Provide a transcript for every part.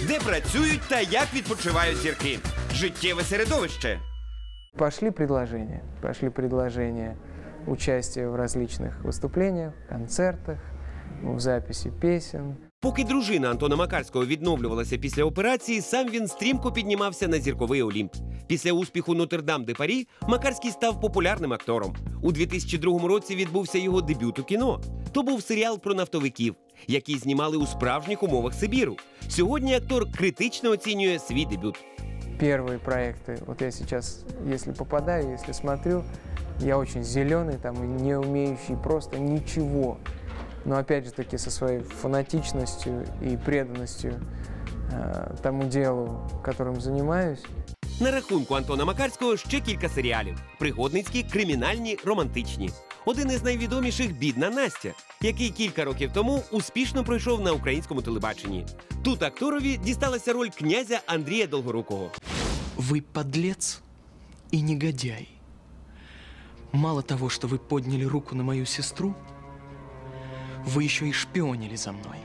Де працюють та як відпочивають зірки. Життєве середовище. Пошли предложения участия в различных выступлениях, концертах, в записи песен. Поки дружина Антона Макарського відновлювалася після операції, сам він стрімко піднімався на зірковий Олімп. Після успіху «Нотр-Дам-де-Парі» Макарський став популярним актором. У 2002 році відбувся його дебют у кіно. То був серіал про нафтовиків, які знімали у справжніх умовах Сибіру. Сьогодні актор критично оцінює свій дебют. Первые проекты, вот я сейчас, если попадаю, если смотрю, я очень зеленый, там, не умеющий просто ничего. Но опять же таки со своей фанатичностью и преданностью тому делу, которым занимаюсь. На рахунку Антона Макарського ще кілька серіалів – пригодницькі, кримінальні, романтичні. Один із найвідоміших – «Бідна Настя», який кілька років тому успішно пройшов на українському телебаченні. Тут акторові дісталася роль князя Андрія Долгорукого. Вы подлец и негодяй. Мало того, что вы подняли руку на мою сестру, вы еще и шпионили за мной.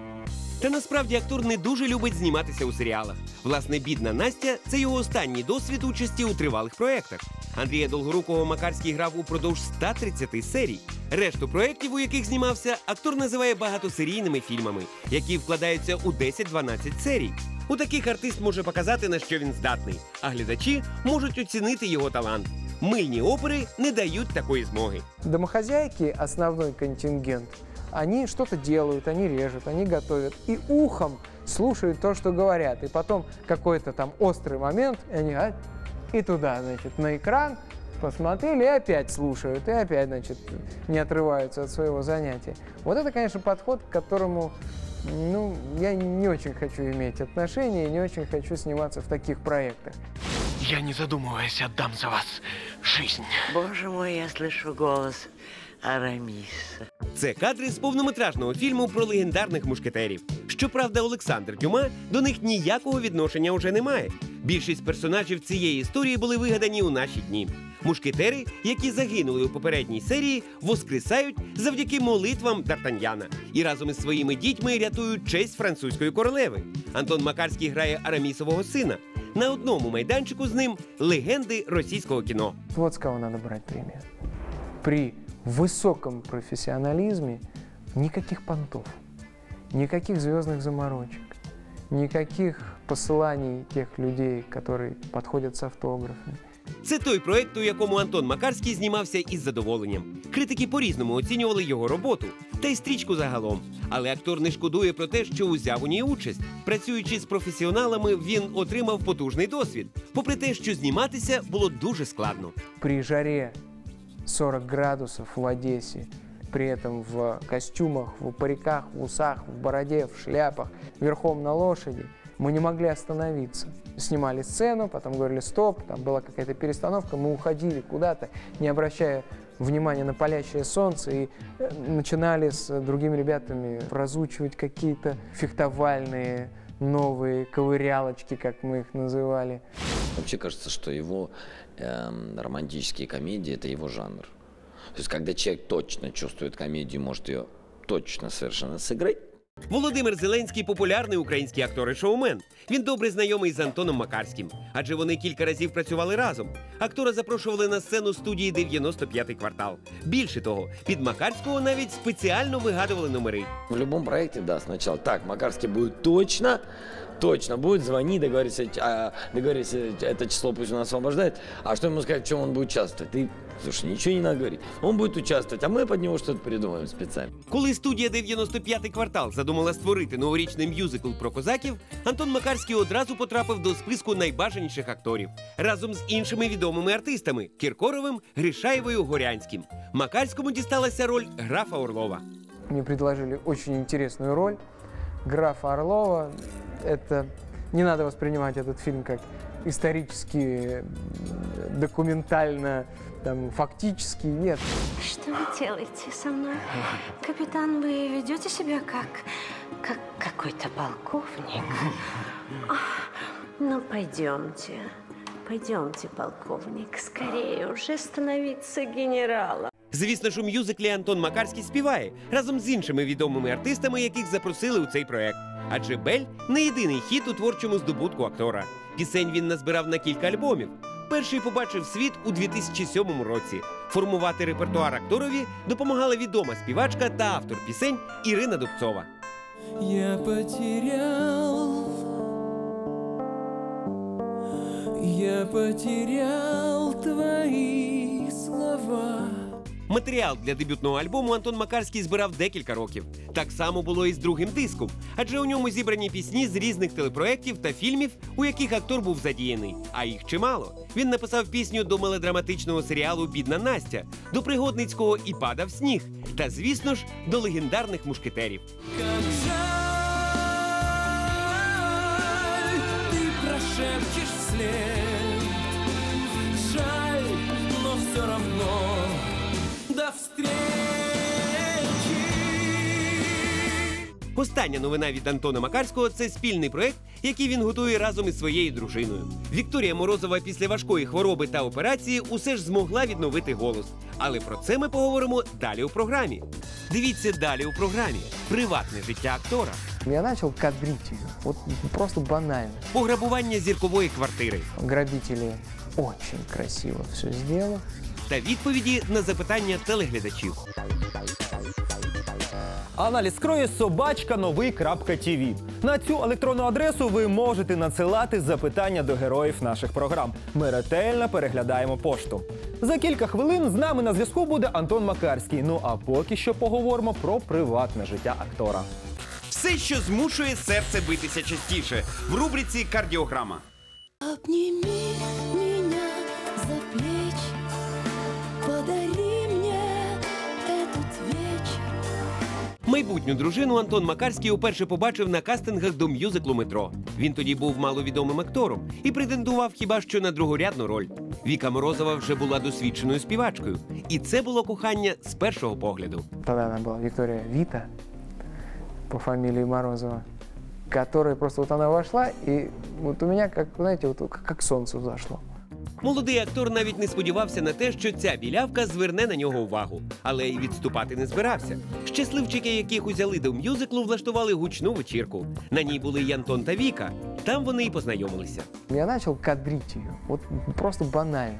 Та насправді актор не дуже любить зніматися у серіалах. Власне, «Бідна Настя» – це його останній досвід участі у тривалих проєктах. Андрія Долгорукого Макарський грав упродовж 130 серій. Решту проєктів, у яких знімався, актор називає багатосерійними фільмами, які вкладаються у 10-12 серій. У таких артист може показати, на що він здатний, а глядачі можуть оцінити його талант. Мильні опери не дають такої змоги. Домохозяйки, основной контингент, они что-то делают, они режут, они готовят. И ухом слушают то, что говорят. И потом какой-то там острый момент, и они и туда, значит, на экран посмотрели и опять слушают. И опять, значит, не отрываются от своего занятия. Вот это, конечно, подход, к которому, ну, я не очень хочу иметь отношения, не очень хочу сниматься в таких проектах. Я, не задумываясь, отдам за вас жизнь. Боже мой, я слышу голос Араміса. Це кадри з повнометражного фільму про легендарних мушкетерів. Щоправда, Олександр Дюма до них ніякого відношення уже не має. Більшість персонажів цієї історії були вигадані у наші дні. Мушкетери, які загинули у попередній серії, воскресають завдяки молитвам Д'Артаньяна і разом із своїми дітьми рятують честь французької королеви. Антон Макарський грає Арамісового сина. На одному майданчику з ним легенди російського кіно. Вот с кого надо брать пример. При высоком профессионализме никаких понтов, никаких звездных заморочек, никаких посыланий тех людей, которые подходят с автографами. Це той проект, у якому Антон Макарський знімався із задоволенням. Критики по-різному оцінювали його роботу, та й стрічку загалом. Але актор не шкодує про те, що узяв у ній участь. Працюючи з професіоналами, він отримав потужний досвід. Попри те, що зніматися було дуже складно. При жаре 40 градусов в Одессе, при этом в костюмах, в париках, в усах, в бороде, в шляпах, верхом на лошади, мы не могли остановиться. Снимали сцену, потом говорили стоп, там была какая-то перестановка, мы уходили куда-то, не обращая внимания на палящее солнце, и начинали с другими ребятами разучивать какие-то фехтовальные новые ковырялочки, как мы их называли. Вообще кажется, что его романтические комедии – это его жанр. То есть, когда человек точно чувствует комедию, может ее точно совершенно сыграть. Володимир Зеленський – популярний український актор і шоумен. Він добре знайомий з Антоном Макарським, адже вони кілька разів працювали разом. Актора запрошували на сцену студії «95-й квартал». Більше того, під Макарського навіть спеціально вигадували номери. В любом проекте, да, сначала так, Макарский будет точно будет звонить, договориться, это число пусть он освобождает, а что ему сказать, в чем он будет участвовать? Ты, слушай, ничего не надо говорить. Он будет участвовать, а мы под него что-то придумаем специально. Коли студія «95-й квартал» задумала створити новорічний мюзикл про козаків, Антон Макарський одразу потрапив до списку найбажаніших акторів. Разом з іншими відомими артистами – Кіркоровим, Гришаєвою, Горянським. Макарському дісталася роль графа Орлова. Мне предложили очень интересную роль графа Орлова. Это не надо воспринимать этот фильм как исторически, документально, там, фактически, нет. Что вы делаете со мной? Капитан, вы ведете себя как какой-то полковник. Ну, пойдемте, полковник, скорее уже становиться генералом. Звісно ж, у мюзиклі Антон Макарський співає разом з іншими відомими артистами, яких запросили у цей проект. Адже «Бель» – не єдиний хіт у творчому здобутку актора. Пісень він назбирав на кілька альбомів. Перший побачив світ у 2007 році. Формувати репертуар акторові допомагала відома співачка та автор пісень Ірина Дубцова. Я потерял твои слова. Матеріал для дебютного альбому Антон Макарський збирав декілька років. Так само було і з другим диском, адже у ньому зібрані пісні з різних телепроєктів та фільмів, у яких актор був задіяний. А їх чимало. Він написав пісню до мелодраматичного серіалу «Бідна Настя», до пригодницького «І падав сніг» та, звісно ж, до легендарних мушкетерів. Как жаль, ты прошепчешь вслед. Жаль, но все равно до встречи. Остання новина від Антона Макарського – це спільний проєкт, який він готує разом із своєю дружиною. Вікторія Морозова після важкої хвороби та операції усе ж змогла відновити голос. Але про це ми поговоримо далі у програмі. Дивіться далі у програмі «Приватне життя актора». Я начал кадрить ее, вот просто банально. Пограбування зіркової квартири. Грабители очень красиво все сделали. Та відповіді на запитання телеглядачів. Аналіз крою @новий.тв. На цю електронну адресу ви можете надсилати запитання до героїв наших програм. Ми ретельно переглядаємо пошту. За кілька хвилин з нами на зв'язку буде Антон Макарський. Ну а поки що поговоримо про приватне життя актора. Все, що змушує серце битися частіше. В рубриці «Кардіограма». Обними меня за плечи, подари мне этот вечер. Майбутню дружину Антон Макарський уперше побачив на кастингах до мюзиклу «Метро». Він тоді був маловідомим актором і претендував хіба що на другорядну роль. Віка Морозова вже була досвідченою співачкою. І це було кохання з першого погляду. Тогда она была Виктория Вита по фамилии Морозова, которая просто вот она вошла, и вот у меня, как, знаете, вот как солнце взошло. Молодий актор навіть не сподівався на те, що ця білявка зверне на нього увагу. Але й відступати не збирався. Щасливчики, яких узяли до мюзиклу, влаштували гучну вечірку. На ній були й Антон та Віка. Там вони й познайомилися. Я начал кадрить ее, вот просто банально.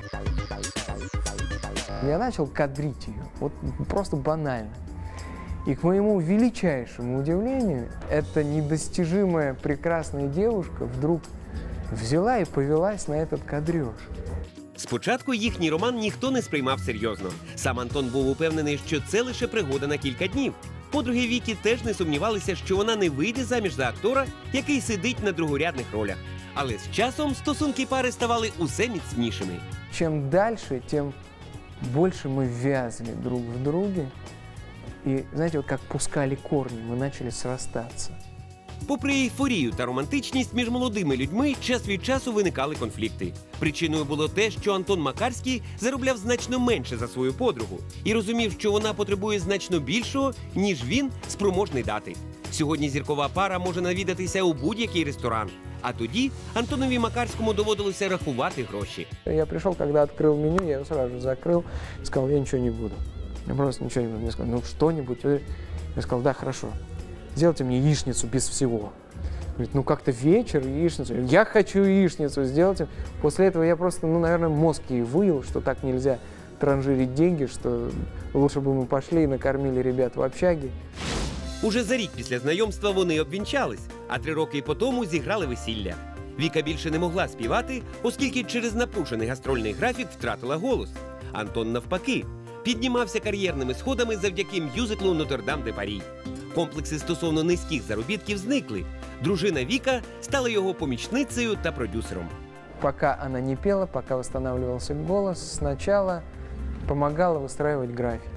Я начал кадрить ее, вот просто банально. И к моему величайшему удивлению, эта недостижимая прекрасная девушка вдруг взяла и повелась на этот кадреж. Спочатку їхній роман ніхто не сприймав серйозно. Сам Антон був упевнений, що це лише пригода на кілька днів. Подруги Віки теж не сумнівалися, що вона не вийде заміж за актора, який сидить на другорядних ролях. Але з часом стосунки пари ставали усе міцнішими. Чем дальше, тем больше мы вязли друг в друге. И, знаете, вот как пускали корни, мы начали срастаться. Попри ейфорію та романтичність, між молодими людьми час від часу виникали конфлікти. Причиною було те, що Антон Макарський заробляв значно менше за свою подругу і розумів, що вона потребує значно більшого, ніж він спроможний дати. Сьогодні зіркова пара може навідатися у будь-який ресторан. А тоді Антонові Макарському доводилося рахувати гроші. Я пришел, когда открыл меню, я его сразу же закрыл, сказал, я ничего не буду. Я просто ничего не буду. Мне сказали, ну что-нибудь. Я сказал, да, хорошо. Сделайте мне яичницу без всего. Говорит, ну как-то вечер, яичницу. Я хочу яичницу, сделайте. После этого я просто, ну, наверное, мозг ей выел, что так нельзя транжирить деньги, что лучше бы мы пошли и накормили ребят в общаге. Уже за рік після знайомства вони обвінчались, а 3 роки по тому зіграли весілля. Віка більше не могла співати, оскільки через напружений гастрольний графік втратила голос. Антон навпаки піднімався кар'єрними сходами завдяки мюзиклу «Нотр-Дам-де-Парі». Комплекси стосовно низьких заробітків зникли. Дружина Віка стала його помічницею та продюсером. Пока она не пела, пока восстанавливался голос, сначала помогала выстраивать графики.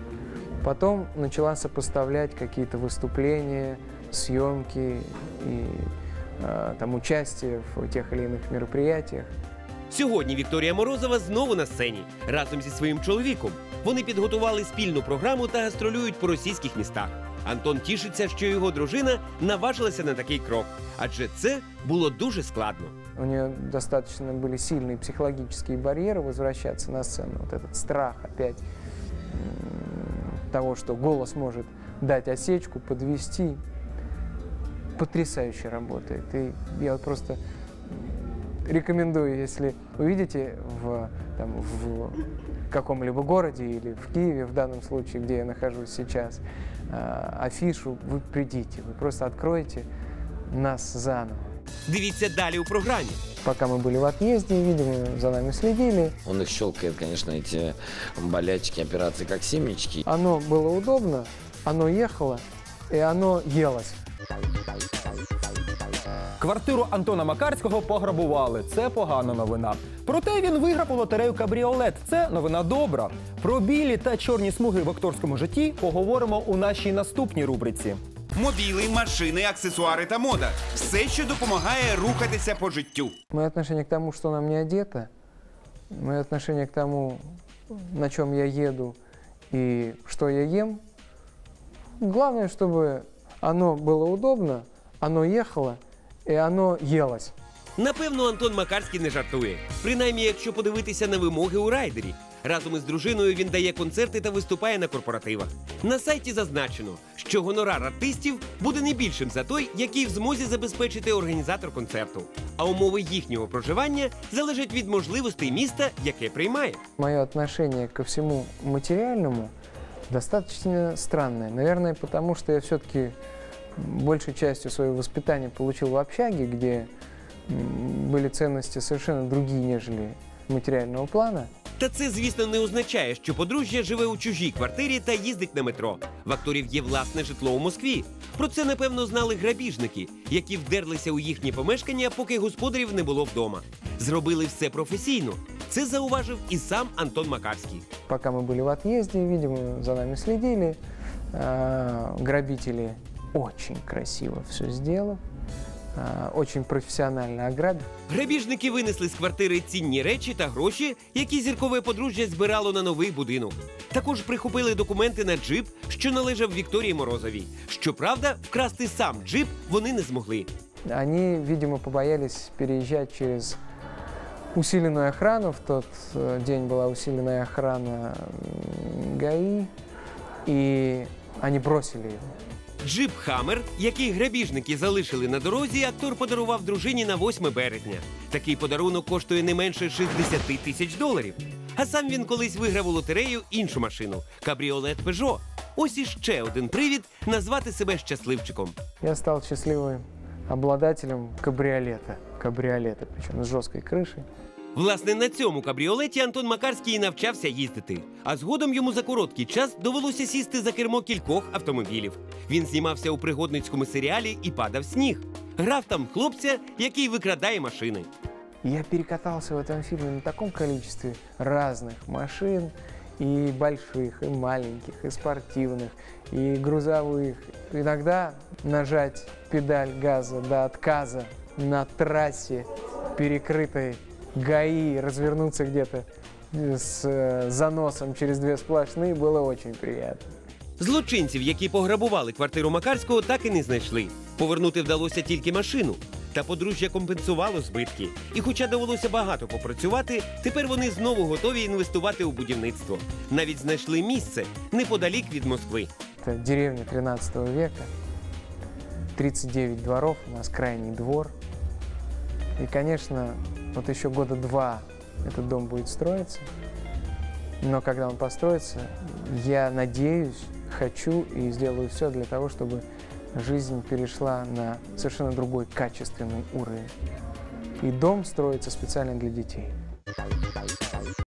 Потом начала сопоставлять какие-то выступления, съемки и там участие в тех или иных мероприятиях. Сьогодні Вікторія Морозова знову на сцені, разом зі своїм чоловіком. Вони підготували спільну програму та гастролюють по російських містах. Антон тішиться, що його дружина наважилася на такий крок, адже це було дуже складно. У нее достаточно были сильные психологические барьеры возвращаться на сцену. Вот этот страх опять того, что голос может дать осечку, подвести. потрясающе работает. И я вот просто рекомендую, если увидите в каком-либо городе или в Киеве, в данном случае, где я нахожусь сейчас, афишу, вы придите, вы просто откроете нас заново. Дивіться далі у програмі. Пока мы были в отъезде, видимо, за нами следили. Он их щелкает, конечно, эти болячки, операции, как семечки. Оно было удобно, оно ехало, и оно елось. Квартиру Антона Макарського пограбували. Це погана новина. Проте він виграв у лотерею кабріолет. Це новина добра. Про білі та чорні смуги в акторському житті поговоримо у нашій наступній рубриці. Мобіли, машини, аксесуари та мода. Все, що допомагає рухатися по життю. Мое отношение к тому, что на мне одето, мое отношение к тому, на чем я еду и что я ем, главное, чтобы оно было удобно, оно ехало и оно елось. Напевно, Антон Макарський не жартує. Принаймні, якщо подивитися на вимоги у райдері. Разом із дружиною він дає концерти та виступає на корпоративах. На сайті зазначено, що гонорар артистів буде не більшим за той, який в змозі забезпечити організатор концерту. А умови їхнього проживання залежать від можливостей міста, яке приймає. Мое отношение ко всему материальному достаточно странное. Наверное, потому что я все-таки большей частью своего воспитания получил в общаге, где были ценности совершенно другие, нежели материального плана. Та це, звісно, не означає, що подружжя живе у чужій квартирі та їздить на метро. В акторів є власне житло у Москві. Про це, напевно, знали грабіжники, які вдерлися у їхні помешкання, поки господарів не було вдома. Зробили все професійно. Це зауважив і сам Антон Макарський. Пока мы были в отъезде, видимо, за нами следили. Грабители очень красиво все сделали. Очень професіонально ограбив. Грабіжники винесли з квартири цінні речі та гроші, які зіркове подружжя збирало на новий будинок. Також прихопили документи на джип, що належав Вікторії Морозовій. Щоправда, вкрасти сам джип вони не змогли. Они, видимо, побоялись переезжать через усиленную охрану. В тот день была усиленная охрана ГАИ, и они бросили его. Джип «Хаммер», який грабіжники залишили на дорозі, актор подарував дружині на 8 березня. Такий подарунок коштує не менше $60 тисяч. А сам він колись виграв у лотерею іншу машину – кабріолет «Пежо». Ось іще один привід назвати себе щасливчиком. Я стал счастливым обладателем кабриолета. Кабриолета, причем с жесткой крышей. Власне, на цьому кабріолеті Антон Макарський і навчався їздити. А згодом йому за короткий час довелося сісти за кермо кількох автомобілів. Він знімався у пригодницькому серіалі «І падав сніг». Грав там хлопця, який викрадає машини. Я перекатался в этом фильме на таком количестве разных машин, и больших, и маленьких, и спортивных, и грузовых. Иногда нажать педаль газа до отказа на трассе, перекрытой ГАИ, развернуться где-то с заносом через две сплошные, было очень приятно. Злочинців, які пограбували квартиру Макарського, так і не знайшли. Повернути вдалося тільки машину. Та подружжя компенсувало збитки. І хоча довелося багато попрацювати, тепер вони знову готові інвестувати у будівництво. Навіть знайшли місце неподалік від Москви. Это деревня 13 века, 39 дворов, у нас крайний двор. И, конечно, вот еще года 2 этот дом будет строиться. Но когда он построится, я надеюсь, хочу и сделаю все для того, чтобы жизнь перешла на совершенно другой качественный уровень. И дом строится специально для детей.